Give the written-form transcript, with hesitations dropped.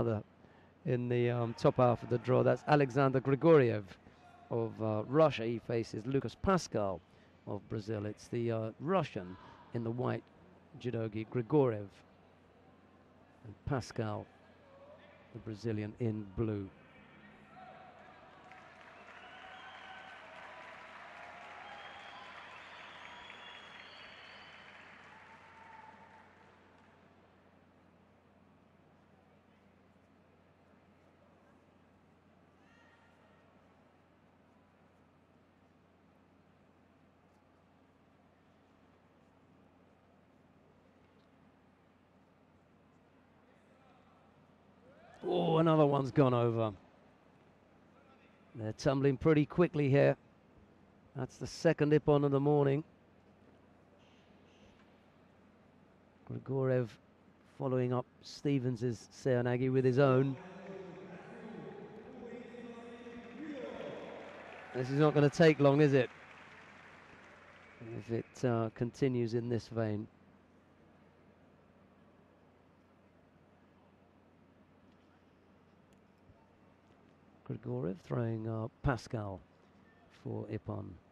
in the top half of the draw. That's Alexander Grigorev of Russia. He faces Lucas Pascal of Brazil. It's the Russian in the white judogi, Grigorev, and Pascal, the Brazilian, in blue. Oh, another one's gone over. They're tumbling pretty quickly here. That's the second ippon of the morning. Grigorev following up Stevens' Seoinage with his own. This is not going to take long, is it? If it continues in this vein. Grigorev throwing Pascal for ippon.